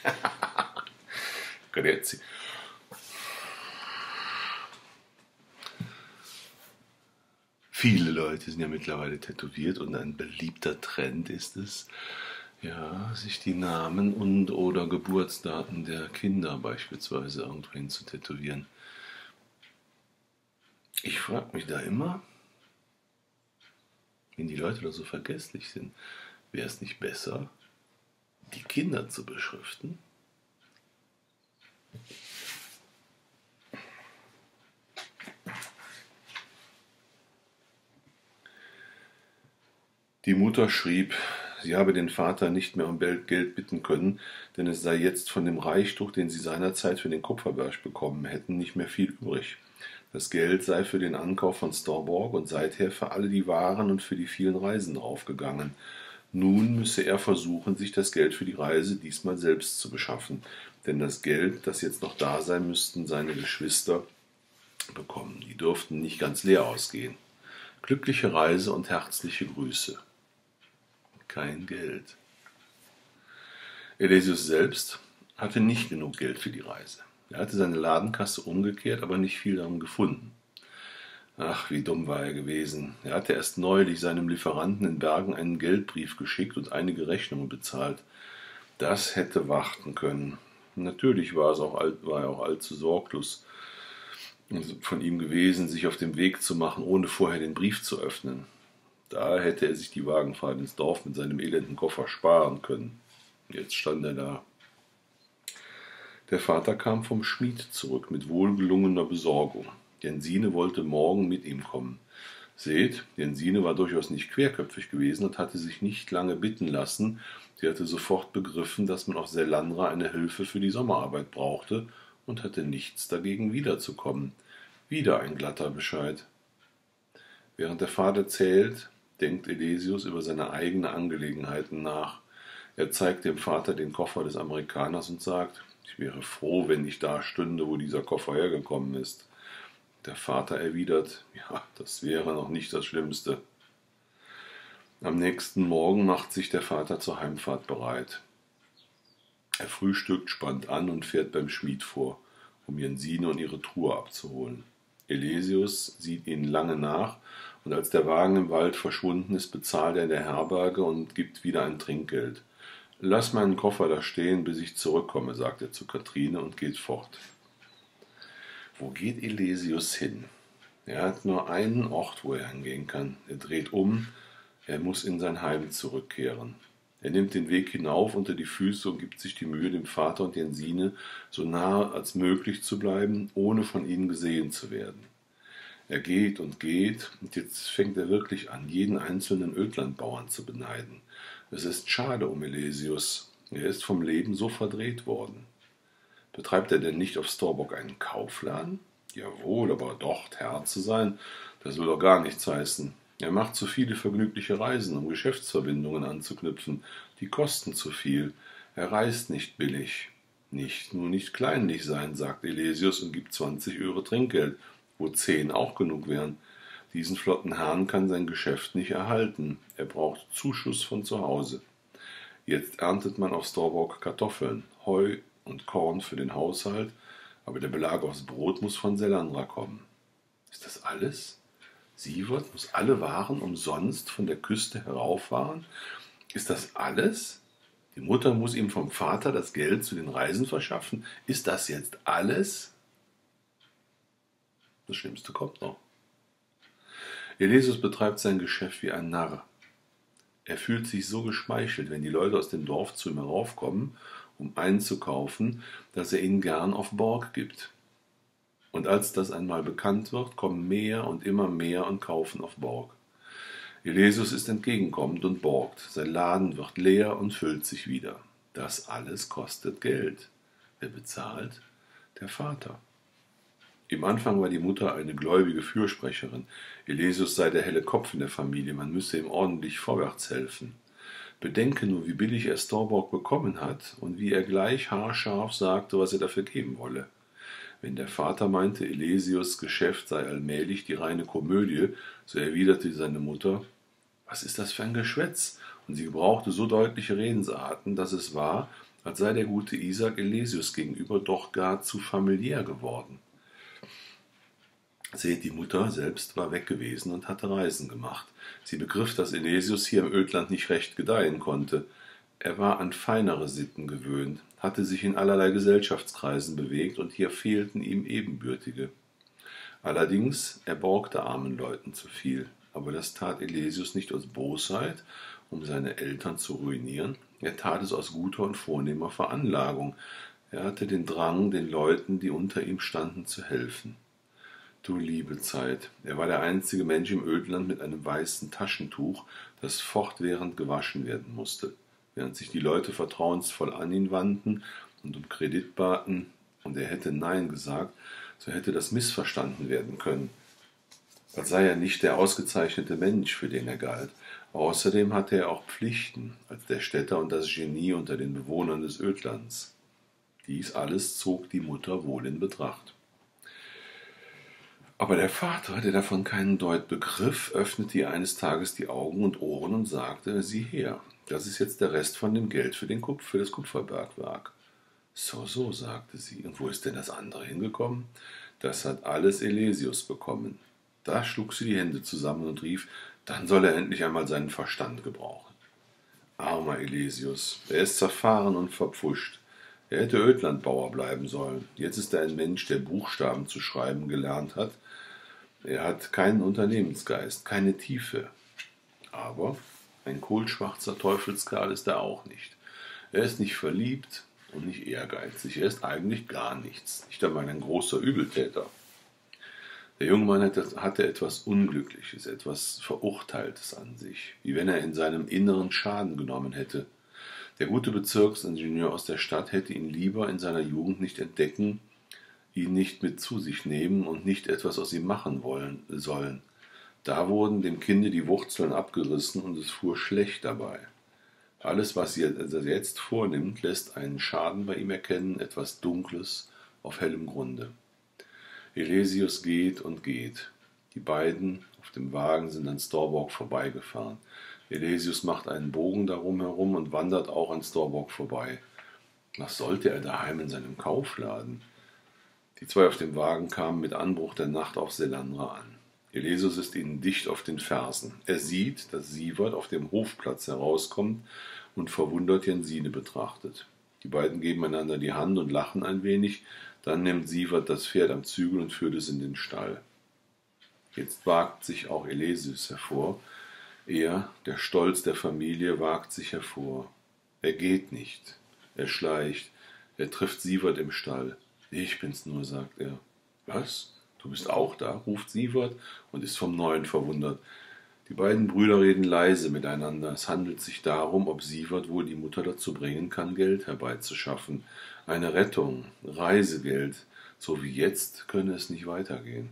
Grüezi. Viele Leute sind ja mittlerweile tätowiert und ein beliebter Trend ist es, ja, sich die Namen und oder Geburtsdaten der Kinder beispielsweise irgendwohin zu tätowieren. Ich frage mich da immer, wenn die Leute da so vergesslich sind, wäre es nicht besser, die Kinder zu beschriften? Die Mutter schrieb, sie habe den Vater nicht mehr um Geld bitten können, denn es sei jetzt von dem Reichtum, den sie seinerzeit für den Kupferberg bekommen hätten, nicht mehr viel übrig. Das Geld sei für den Ankauf von Storborg und seither für alle die Waren und für die vielen Reisen draufgegangen. Nun müsse er versuchen, sich das Geld für die Reise diesmal selbst zu beschaffen, denn das Geld, das jetzt noch da sei, müssten seine Geschwister bekommen. Die dürften nicht ganz leer ausgehen. Glückliche Reise und herzliche Grüße. Kein Geld. Elesius selbst hatte nicht genug Geld für die Reise. Er hatte seine Ladenkasse umgekehrt, aber nicht viel darum gefunden. Ach, wie dumm war er gewesen. Er hatte erst neulich seinem Lieferanten in Bergen einen Geldbrief geschickt und einige Rechnungen bezahlt. Das hätte warten können. Natürlich war er auch allzu sorglos von ihm gewesen, sich auf den Weg zu machen, ohne vorher den Brief zu öffnen. Da hätte er sich die Wagenfahrt ins Dorf mit seinem elenden Koffer sparen können. Jetzt stand er da. Der Vater kam vom Schmied zurück mit wohlgelungener Besorgung. Jensine wollte morgen mit ihm kommen. Seht, Jensine war durchaus nicht querköpfig gewesen und hatte sich nicht lange bitten lassen. Sie hatte sofort begriffen, dass man auf Selandra eine Hilfe für die Sommerarbeit brauchte und hatte nichts dagegen, wiederzukommen. Wieder ein glatter Bescheid. Während der Vater zählt, denkt Elesius über seine eigenen Angelegenheiten nach. Er zeigt dem Vater den Koffer des Amerikaners und sagt, ich wäre froh, wenn ich da stünde, wo dieser Koffer hergekommen ist. Der Vater erwidert, ja, das wäre noch nicht das Schlimmste. Am nächsten Morgen macht sich der Vater zur Heimfahrt bereit. Er frühstückt, spannt an und fährt beim Schmied vor, um Jensine und ihre Truhe abzuholen. Elesius sieht ihnen lange nach, und als der Wagen im Wald verschwunden ist, bezahlt er in der Herberge und gibt wieder ein Trinkgeld. »Lass meinen Koffer da stehen, bis ich zurückkomme«, sagt er zu Kathrine und geht fort. Wo geht Elesius hin? Er hat nur einen Ort, wo er hingehen kann. Er dreht um, er muss in sein Heim zurückkehren. Er nimmt den Weg hinauf unter die Füße und gibt sich die Mühe, dem Vater und Jensine so nahe als möglich zu bleiben, ohne von ihnen gesehen zu werden. Er geht und jetzt fängt er wirklich an, jeden einzelnen Ödlandbauern zu beneiden. Es ist schade um Elesius. Er ist vom Leben so verdreht worden. Betreibt er denn nicht auf Storborg einen Kaufladen? Jawohl, aber dort Herr zu sein, das will doch gar nichts heißen. Er macht zu viele vergnügliche Reisen, um Geschäftsverbindungen anzuknüpfen. Die kosten zu viel. Er reist nicht billig. Nur nicht kleinlich sein, sagt Elesius und gibt 20 Öre Trinkgeld, wo 10 auch genug wären. Diesen flotten Herrn kann sein Geschäft nicht erhalten. Er braucht Zuschuss von zu Hause. Jetzt erntet man auf Storborg Kartoffeln, Heu und Korn für den Haushalt, aber der Belag aufs Brot muss von Selandra kommen. Ist das alles? Sievert muss alle Waren umsonst von der Küste herauffahren? Ist das alles? Die Mutter muss ihm vom Vater das Geld zu den Reisen verschaffen? Ist das jetzt alles? Das Schlimmste kommt noch. Elesius betreibt sein Geschäft wie ein Narr. Er fühlt sich so geschmeichelt, wenn die Leute aus dem Dorf zu ihm heraufkommen, um einzukaufen, dass er ihnen gern auf Borg gibt. Und als das einmal bekannt wird, kommen mehr und immer mehr und kaufen auf Borg. Elesius ist entgegenkommend und borgt. Sein Laden wird leer und füllt sich wieder. Das alles kostet Geld. Wer bezahlt? Der Vater. Im Anfang war die Mutter eine gläubige Fürsprecherin. Elesius sei der helle Kopf in der Familie, man müsse ihm ordentlich vorwärts helfen. Bedenke nur, wie billig er Storborg bekommen hat und wie er gleich haarscharf sagte, was er dafür geben wolle. Wenn der Vater meinte, Elesius' Geschäft sei allmählich die reine Komödie, so erwiderte seine Mutter, was ist das für ein Geschwätz? Und sie gebrauchte so deutliche Redensarten, dass es war, als sei der gute Isaak Elesius gegenüber doch gar zu familiär geworden. Seht, die Mutter selbst war weg gewesen und hatte Reisen gemacht. Sie begriff, dass Elesius hier im Ödland nicht recht gedeihen konnte. Er war an feinere Sitten gewöhnt, hatte sich in allerlei Gesellschaftskreisen bewegt, und hier fehlten ihm Ebenbürtige. Allerdings, er borgte armen Leuten zu viel, aber das tat Elesius nicht aus Bosheit, um seine Eltern zu ruinieren, er tat es aus guter und vornehmer Veranlagung. Er hatte den Drang, den Leuten, die unter ihm standen, zu helfen. Du liebe Zeit, er war der einzige Mensch im Ödland mit einem weißen Taschentuch, das fortwährend gewaschen werden musste. Während sich die Leute vertrauensvoll an ihn wandten und um Kredit baten, und er hätte Nein gesagt, so hätte das missverstanden werden können, als sei er nicht der ausgezeichnete Mensch, für den er galt. Außerdem hatte er auch Pflichten als der Städter und das Genie unter den Bewohnern des Ödlands. Dies alles zog die Mutter wohl in Betracht. Aber der Vater, der davon keinen Deut begriff, öffnete ihr eines Tages die Augen und Ohren und sagte: Sieh her, das ist jetzt der Rest von dem Geld für das Kupferbergwerk. So, so, sagte sie, und wo ist denn das andere hingekommen? Das hat alles Elesius bekommen. Da schlug sie die Hände zusammen und rief: Dann soll er endlich einmal seinen Verstand gebrauchen. Armer Elesius, er ist zerfahren und verpfuscht. Er hätte Ödlandbauer bleiben sollen. Jetzt ist er ein Mensch, der Buchstaben zu schreiben gelernt hat. Er hat keinen Unternehmensgeist, keine Tiefe. Aber ein kohlschwarzer Teufelskerl ist er auch nicht. Er ist nicht verliebt und nicht ehrgeizig. Er ist eigentlich gar nichts. Nicht einmal ein großer Übeltäter. Der junge Mann hatte etwas Unglückliches, etwas Verurteiltes an sich, wie wenn er in seinem Inneren Schaden genommen hätte. Der gute Bezirksingenieur aus der Stadt hätte ihn lieber in seiner Jugend nicht entdecken, ihn nicht mit zu sich nehmen und nicht etwas aus ihm machen sollen. Da wurden dem Kinde die Wurzeln abgerissen und es fuhr schlecht dabei. Alles, was er jetzt vornimmt, lässt einen Schaden bei ihm erkennen, etwas Dunkles auf hellem Grunde. Elesius geht und geht. Die beiden auf dem Wagen sind an Storborg vorbeigefahren. Elesius macht einen Bogen darum herum und wandert auch an Storborg vorbei. Was sollte er daheim in seinem Kaufladen? Die zwei auf dem Wagen kamen mit Anbruch der Nacht auf Selandra an. Elesius ist ihnen dicht auf den Fersen. Er sieht, dass Sievert auf dem Hofplatz herauskommt und verwundert Jensine betrachtet. Die beiden geben einander die Hand und lachen ein wenig. Dann nimmt Sievert das Pferd am Zügel und führt es in den Stall. Jetzt wagt sich auch Elesius hervor. Er, der Stolz der Familie, wagt sich hervor. Er geht nicht. Er schleicht. Er trifft Sievert im Stall. Ich bin's nur, sagt er. Was? Du bist auch da? Ruft Sievert und ist vom Neuen verwundert. Die beiden Brüder reden leise miteinander. Es handelt sich darum, ob Sievert wohl die Mutter dazu bringen kann, Geld herbeizuschaffen. Eine Rettung, Reisegeld. So wie jetzt könne es nicht weitergehen.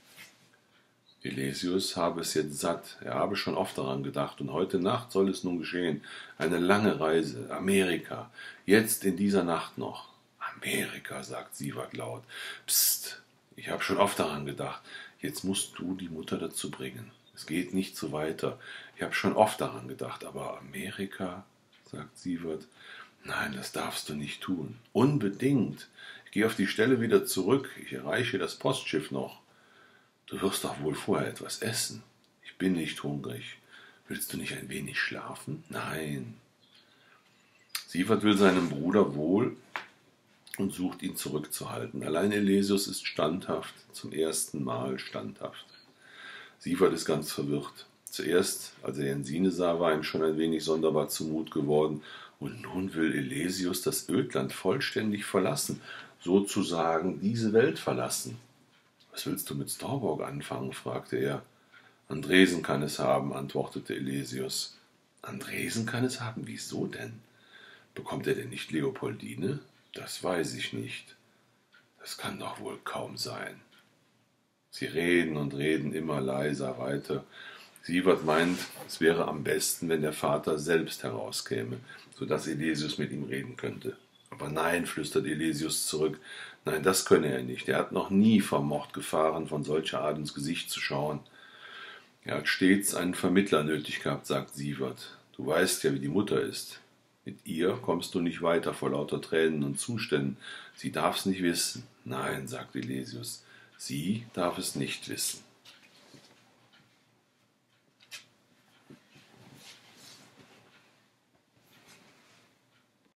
Elesius habe es jetzt satt. Er habe schon oft daran gedacht, und heute Nacht soll es nun geschehen. Eine lange Reise, Amerika. Jetzt in dieser Nacht noch. Amerika, sagt Sievert laut. Psst, ich habe schon oft daran gedacht. Jetzt musst du die Mutter dazu bringen. Es geht nicht so weiter. Ich habe schon oft daran gedacht, aber Amerika, sagt Sievert. Nein, das darfst du nicht tun. Unbedingt. Ich gehe auf die Stelle wieder zurück. Ich erreiche das Postschiff noch. Du wirst doch wohl vorher etwas essen. Ich bin nicht hungrig. Willst du nicht ein wenig schlafen? Nein. Sievert will seinem Bruder wohl und sucht ihn zurückzuhalten. Allein Elesius ist standhaft, zum ersten Mal standhaft. Sievert ist ganz verwirrt. Zuerst, als er Jensine sah, war ihm schon ein wenig sonderbar zumut geworden. Und nun will Elesius das Ödland vollständig verlassen, sozusagen diese Welt verlassen. Was willst du mit Storborg anfangen? Fragte er. Andresen kann es haben, antwortete Elesius. Andresen kann es haben? Wieso denn? Bekommt er denn nicht Leopoldine? Das weiß ich nicht. Das kann doch wohl kaum sein. Sie reden und reden immer leiser weiter. Sievert meint, es wäre am besten, wenn der Vater selbst herauskäme, so dass Elesius mit ihm reden könnte. Aber nein, flüstert Elesius zurück, nein, das könne er nicht. Er hat noch nie vermocht, Gefahren von solcher Art ins Gesicht zu schauen. Er hat stets einen Vermittler nötig gehabt, sagt Sievert. Du weißt ja, wie die Mutter ist. Mit ihr kommst du nicht weiter vor lauter Tränen und Zuständen. Sie darf's nicht wissen. Nein, sagt Elesius, sie darf es nicht wissen.